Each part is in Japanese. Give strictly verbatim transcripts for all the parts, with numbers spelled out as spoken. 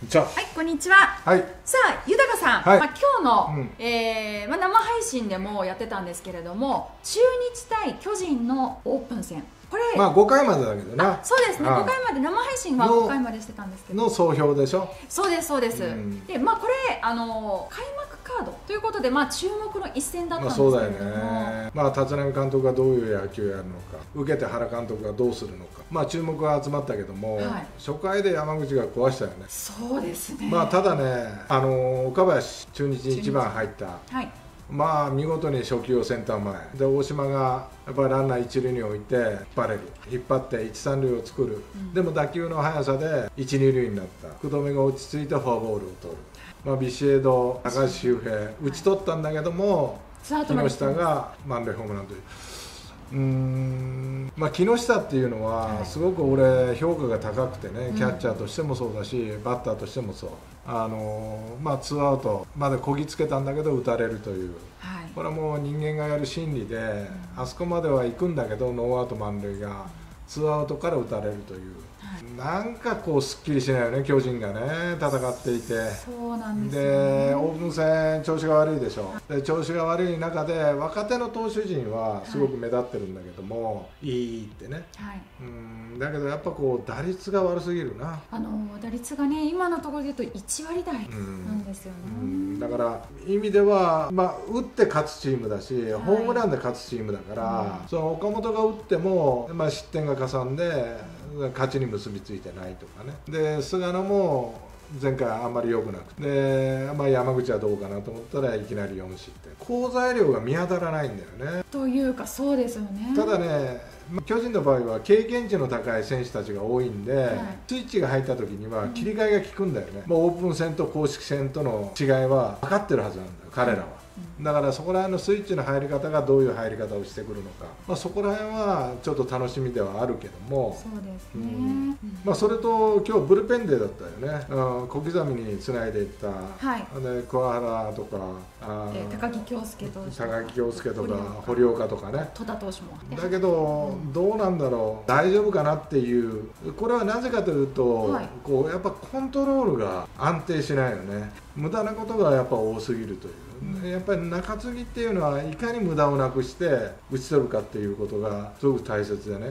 ちは。 はい、こんにちは。 はい。 さあ、豊さん、 はい、 まあ、今日の、 うん、 えーまあ、生配信でもやってたんですけれども、中日対巨人のオープン戦。これ、 まあごかいまでだけどな。 そうですね、ごかいまで、生配信はごかいまでしてたんですけど。 の総評でしょ。 そうです、そうです。うん、で、まあ、これ、あの開幕カードということで、まあ、注目の一戦だったんですけれども、まあ、そうだよね。 まあ、立浪監督がどういう野球をやるのか、受けて原監督がどうするのか、まあ、注目が集まったけども、はい、初回で山口が壊したよね。 そうですね。 まあ、ただね、あの岡林、中日にいちばん入った。はい、まあ見事に初球をセンター前で、大島がやっぱりランナー一塁に置いて引っ張れる、引っ張って一三塁を作る、うん、でも打球の速さで一二塁になった、福留が落ち着いてフォアボールを取る、まあ、ビシエド、高橋周平、打ち取ったんだけども、はい、木下が満塁ホームランという。うーんまあ、木下っていうのはすごく俺評価が高くてね、キャッチャーとしてもそうだしバッターとしてもそう、あのまあ、ツーアウトまでこぎつけたんだけど打たれるという、はい、これはもう人間がやる心理で、あそこまでは行くんだけどノーアウト満塁がツーアウトから打たれるという、はい、なんかこうすっきりしないよね、巨人がね戦っていて。 そうなんですよね。でオープン戦調子が悪いでしょ。で調子が悪い中で若手の投手陣はすごく目立ってるんだけども、はい、いいってね、はい、うんだけどやっぱこう打率が悪すぎるな。 あの打率がね今のところで言うといちわりだいなんですよね、うん、 だから意味では、まあ、打って勝つチームだし、はい、ホームランで勝つチームだから、うん、その岡本が打っても、まあ、失点がかさんで勝ちに結びついてないとかね。で菅野も前回あんまり良くなくて、で、まあ、山口はどうかなと思ったらいきなりよん失点、好材料が見当たらないんだよね。 というかそうですよね。 ただね、巨人の場合は経験値の高い選手たちが多いんで、はい、スイッチが入った時には切り替えが効くんだよね、うん、もうオープン戦と公式戦との違いは分かってるはずなんだよ彼らは、うん、だからそこら辺のスイッチの入り方がどういう入り方をしてくるのか、まあ、そこら辺はちょっと楽しみではあるけども、 そうですね、 うんまあ、それと今日ブルペンデーだったよね、うん、小刻みにつないでいった、はい、で桑原とかあ、 えー、高木京介と高木京介とか堀岡とかね、 戸田投手もだけど、うん、どうなんだろう、大丈夫かなっていう、これはなぜかというと、はい、こうやっぱコントロールが安定しないよね、無駄なことがやっぱ多すぎるという。やっぱり中継ぎっていうのはいかに無駄をなくして打ち取るかっていうことがすごく大切でね、はい、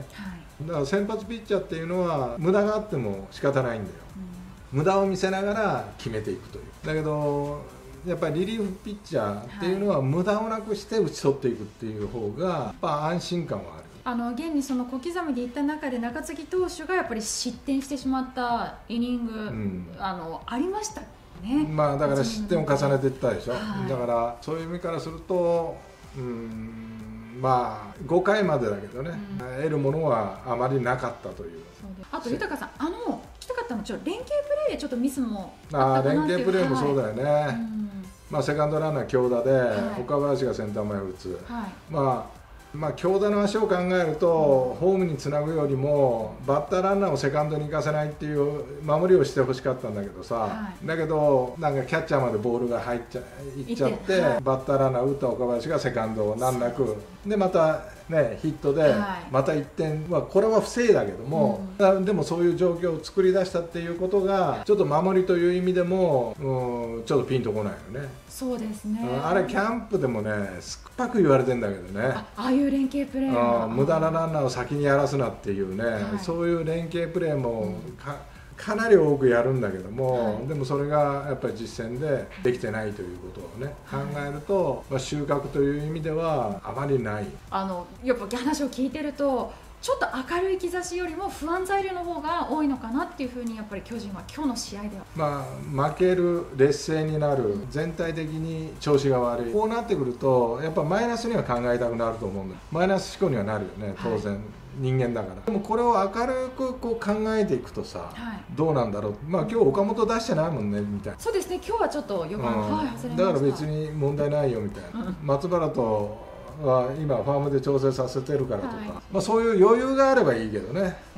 だから先発ピッチャーっていうのは無駄があっても仕方ないんだよ、うん、無駄を見せながら決めていくという。だけどやっぱりリリーフピッチャーっていうのは無駄をなくして打ち取っていくっていう方がやっぱ安心感はある。 あの現にその小刻みでいった中で中継ぎ投手がやっぱり失点してしまったイニング、うん、あのありましたね。 まあだから失点を重ねていったでしょ、はい、だからそういう意味からするとうんまあごかいまでだけどね、うん、得るものはあまりなかったという。 あと豊さん、あの聞きたかったのはちょっと連携プレーでちょっとミスもあったかなっていう。あ連携プレーもそうだよね、はい、うん、まあ、セカンドランナー強打で、はい、岡林がセンター前を打つ、はい、まあまあ、強打の足を考えると、ホームにつなぐよりもバッターランナーをセカンドに行かせないっていう守りをしてほしかったんだけどさ、はい、だけどなんかキャッチャーまでボールが入っちゃいっちゃって、はい、バッターランナーを打った岡林がセカンドを難なくでまた、ね、ヒットでまたいってんはこれは不正だけども、うん、でもそういう状況を作り出したっていうことがちょっと守りという意味でも、うん、ちょっとピンとこないよね。 そうですね、 あれキャンプでもねすっぱく言われてんだけどね、 ああいう連携プレーは無駄なランナーを先にやらすなっていうね、はい、そういう連携プレーもか、かなり多くやるんだけども、はい、でもそれがやっぱり実戦でできてないということをね、はい、考えると、まあ、収穫という意味ではあまりない。あのやっぱ話を聞いてるとちょっと明るい兆しよりも不安材料の方が多いのかなっていうふうにやっぱり巨人は今日の試合では、 まあ、負ける、劣勢になる、うん、全体的に調子が悪い、こうなってくるとやっぱマイナスには考えたくなると思うんだよ。マイナス思考にはなるよね当然、はい、人間だから。でもこれを明るくこう考えていくとさ、はい、どうなんだろう、まあ今日岡本出してないもんねみたいな。 そうですね、今日はちょっとよかった、うん、はい、外れました。 だから別に問題ないよみたいな、うん、松原とは今ファームで調整させてるからとか、はい、まあそういう余裕があればいいけどね。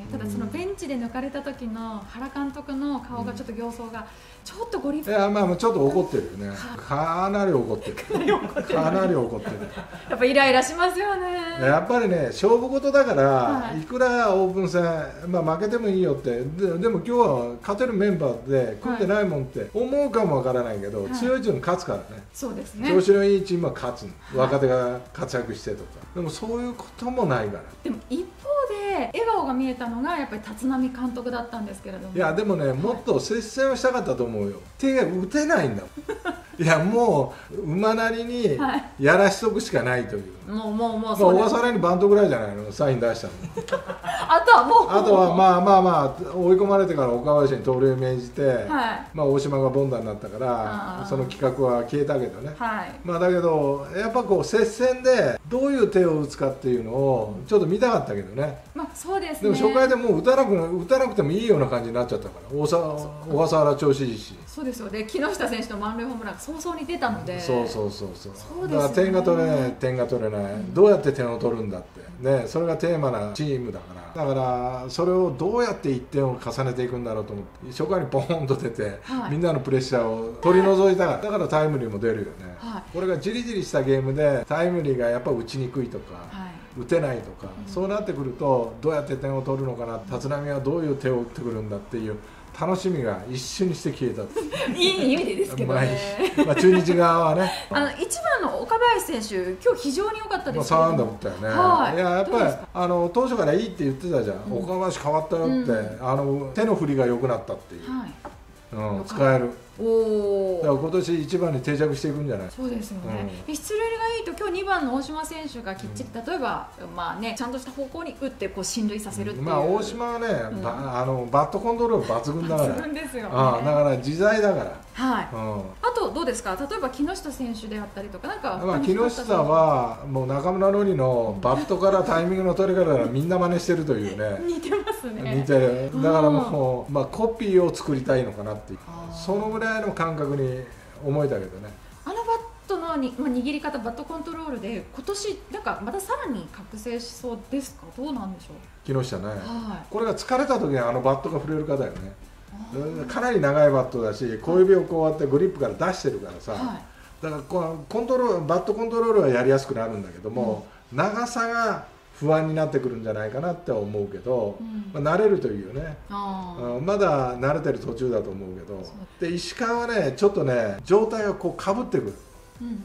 ただそのベンチで抜かれた時の原監督の顔がちょっと形相がちょっとご立派、いやまあちょっと怒ってるよね、かなり怒ってる、かなり怒ってる、 やっぱイライラしますよね。 やっぱりね勝負事だから、はい、いくらオープン戦、まあ、負けてもいいよって、で, でも今日は勝てるメンバーで組んでないもんって思うかもわからないけど、はい、強いチーム勝つからね、そうですね、調子のいいチームは勝つの、若手が活躍してとか、でもそういうこともないから。 でも一方で笑顔が見えたのがやっぱり立浪監督だったんですけれども、 いやでもね、はい、もっと接戦をしたかったと思うよ。手が打てないんだもんいやもう馬なりにやらしとくしかないという、はい、もうもうもうそう、まあ、小笠原にバントぐらいじゃないのサイン出したのあとはもうあとはまあまあまあ追い込まれてから岡林に盗塁を命じて、はい、まあ大島が凡打になったからその企画は消えたけどね、はい、まあだけどやっぱこう接戦でどういう手を打つかっていうのをちょっと見たかったけどね、 まあそうですね、 でも初回でもう打たなく打たなくてもいいような感じになっちゃったから大小笠原調子いいし、 そうですよね、木下選手の満塁ホームランが早々に出たので、 そうそうそうそう、そうですね、だから点が取れない点が取れない、うん、どうやって点を取るんだってね、それがテーマなチームだからだからそれをどうやっていってんを重ねていくんだろうと思って初回にポーンと出て、はい、みんなのプレッシャーを取り除いたから、だからタイムリーも出るよね、はい、これがじりじりしたゲームでタイムリーがやっぱ打ちにくいとか、はい、打てないとか、うん、そうなってくるとどうやって点を取るのかな、立浪はどういう手を打ってくるんだっていう楽しみが一瞬にして消えたいい意味でですけどね、 まあ、まあ中日側はねあのいちばんの岡林選手今日非常に良かったですけど、 さん安打打ったよね、はい、いややっぱりあの当初からいいって言ってたじゃん、うん、岡林変わったよって、うん、あの手の振りが良くなったっていう、はい、うん、使える、おだから今年いちばんに定着していくんじゃない。 そうですよね、うん、出塁がいいと今日にばんの大島選手がきっちり、うん、例えば、まあね、ちゃんとした方向に打ってこう進塁させるっていう、 まあ、大島はね、うん、あのバットコントロール抜群だから、 抜群ですよね、 あだから自在だから、 はい、うん、あとどうですか、例えば木下選手であったりとか、なんか、 まあ、木下はもう中村典のバットからタイミングの取り方からみんな真似してるというね似てますね、 似てる、だからもう、まあ、コピーを作りたいのかなっていう、そのぐらいの感覚に思えたけどね。 あのバットのに、まあ、握り方、バットコントロールで今年なんかまたさらに覚醒しそうですか、どうなんでしょう。 木下ね、はい、これが疲れた時にあのバットが振れる方よね。かなり長いバットだし小指をこうやってグリップから出してるからさ、はい、だからこうコントロールバットコントロールはやりやすくなるんだけども、うん、長さが不安になってくるんじゃないかなって思うけど、うん、まあ、慣れるというよね、あまだ慣れてる途中だと思うけど、で石川はねちょっとね状態がこうかぶってくる、うんうんうん、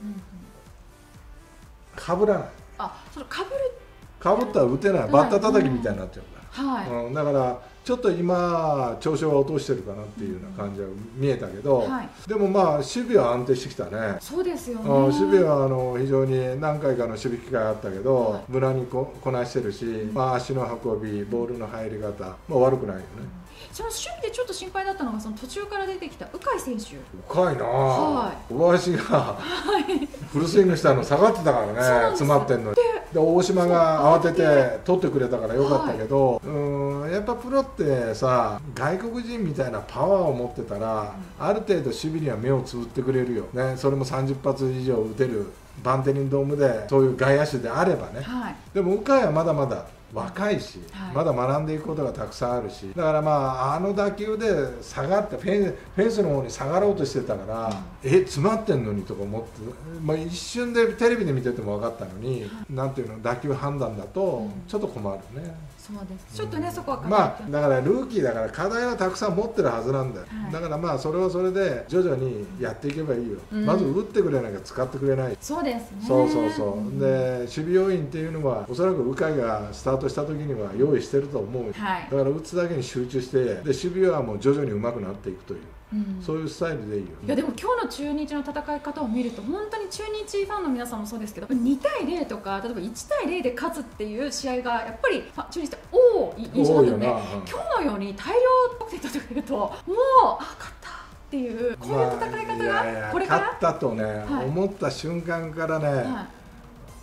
かぶらない、 あそのかぶるかぶったら打てない、バッター叩きみたいになっちゃうんだ、はい、うん、だからちょっと今調子は落としてるかなっていうような感じは見えたけど、はい、でもまあ守備は安定してきたね。 そうですよね、 守備はあの非常に何回かの守備機会あったけど、はい、無駄に こ, こなしてるし、うん、まあ、足の運びボールの入り方、まあ、悪くないよね、 うん、その守備でちょっと心配だったのがその途中から出てきた鵜飼選手。 深いな、はい、小林がフルスイングしたの下がってたからね詰まってんのに、で大島が慌てて取ってくれたからよかったけど、はい、うんやっぱプロってさ外国人みたいなパワーを持ってたら、うん、ある程度守備には目をつぶってくれるよ、ね、それもさんじゅっぱつ以上打てるバンテリンドームでそういう外野手であればね、はい、でも鵜飼はまだまだ若いし、はい、まだ学んでいくことがたくさんあるし、だからまああの打球で下がってフェン、フェンスの方に下がろうとしてたから、うん、え詰まってんのにとか思って、まあ、一瞬でテレビで見てても分かったのに、はい、なんていうの打球判断だとちょっと困るね、 うん、そうです、ちょっとね、うん、そこはまあだからルーキーだから課題はたくさん持ってるはずなんだよ、はい、だからまあそれはそれで徐々にやっていけばいいよ、うん、まず打ってくれなきゃ使ってくれない、 そうですね、 そうそうそう、うん、で守備要員っていうのはおそらく鵜飼がスタートした時には用意してると思う、はい、だから打つだけに集中してで守備はもう徐々に上手くなっていくという、うん、そういうスタイルでいいよね。 いやでも今日の中日の戦い方を見ると本当に中日ファンの皆さんもそうですけどにたいゼロとか例えばいちたいゼロで勝つっていう試合がやっぱり中日って多い印象だったので、うん、今日のように大量得点取ってくれるともうあ勝ったっていうこういう戦い方が、まあ、いやいやこれから勝ったとね、はい、思った瞬間からね、はい、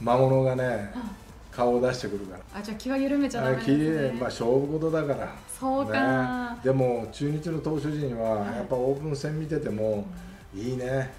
魔物がね、はい、顔を出してくるから、 あじゃあ気は緩めちゃダメですね。 まあ勝負事だから。 そうかな、 ね、でも中日の投手陣はやっぱオープン戦見てても、うん、いいね。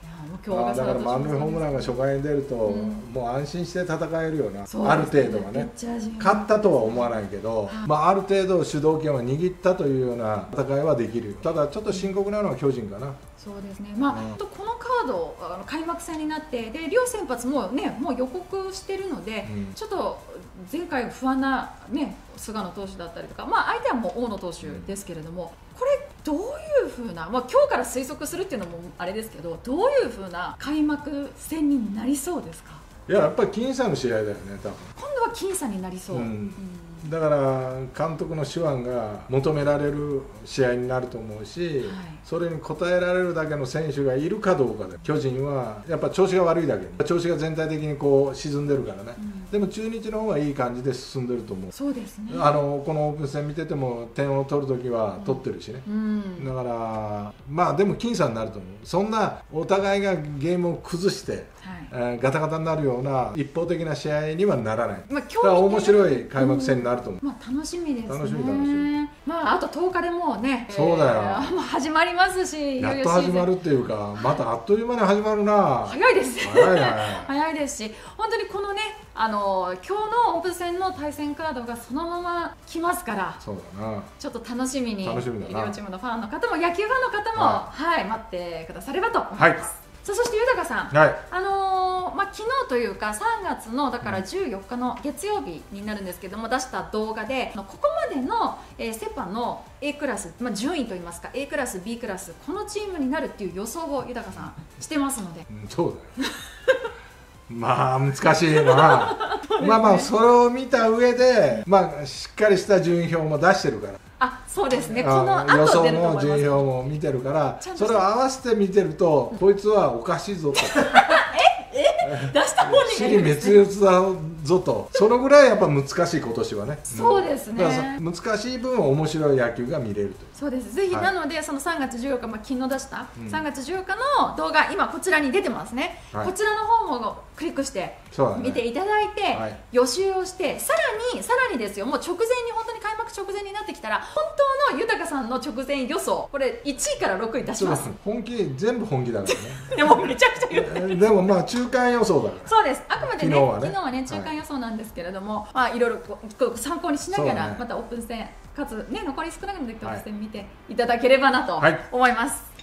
だから満塁ホームランが初回に出ると、うん、もう安心して戦えるような、うね、ある程度はね、勝ったとは思わないけど、まあ、ある程度主導権を握ったというような戦いはできるよ。ただちょっと深刻なのは巨人かな。 そうですね、まあ、うん、このカードあの開幕戦になってで両先発も、ね、もう予告してるので、うん、ちょっと前回不安な、ね、菅野投手だったりとか、まあ、相手はもう大野投手ですけれども、うん、これどういうふうな、まあ、今日から推測するっていうのもあれですけど、どういうふうな開幕戦になりそうですか？ いや、やっぱり僅差の試合だよね、多分。 今度は僅差になりそう、うんうんだから監督の手腕が求められる試合になると思うし、はい、それに応えられるだけの選手がいるかどうかで、巨人はやっぱ調子が悪いだけに、調子が全体的にこう沈んでるからね、うん、でも中日の方がいい感じで進んでると思う。 そうですね、 あのこのオープン戦見てても点を取るときは取ってるしね、うん、だからまあでも僅差になると思う。そんなお互いがゲームを崩して、はいえー、ガタガタになるような一方的な試合にはならない、まあ、だから面白い開幕戦になると思う、 うんまあ、楽しみですね。 楽しみ楽しみ。 まああととおかでもうね、 そうだよ、 えー、もう始まりますし、 やっと始まるっていうか、またあっという間に始まるな。 早いです早いね早いですし、本当にこのね、あの今日のオープン戦の対戦カードがそのまま来ますから、 そうだな、 ちょっと楽しみに楽しみだな。 両チームのファンの方も野球ファンの方も、はい、はい、待ってくださればと思います、はい。さあそして豊さん、はい、あのーまあ、昨日というかさんがつのだからじゅうよっかの月曜日になるんですけども、出した動画でここまでの、えー、セ・パの A クラス、まあ、順位といいますか A クラス B クラスこのチームになるっていう予想を豊さんしてますので、 うん、そうだよまあ難しいなまあまあそれを見た上で、まあ、しっかりした順位表も出してるから、 あそうですね、この後予想の順位表も見てるから、それを合わせて見てると、うん、こいつはおかしいぞとええ出した方に死に滅裂だぞと、そのぐらいやっぱ難しい今年はね。 そうですね、 うん、難しい分面白い野球が見れると。 そうです、ぜひ、はい、なのでそのさんがつじゅうよっか、まあ、昨日出した、うん、さんがつじゅうよっかの動画今こちらに出てますね、はい、こちらの方もクリックして見ていただいて、ねはい、予習をして、さらにさらにですよ、もう直前に本当に開幕直前になってきたら本当の豊さんの直前予想、これいちいからろくい出します。 本気、全部本気だからねでもめちゃくちゃ言ってるでもまあ中間予想だから。 そうです、あくまでね昨日は ね, 昨日はね中間予想なんですけれども、はい、まあいろいろこう参考にしながら、ね、またオープン戦かつね残り少なくなってオープン戦見ていただければなと思います。はい。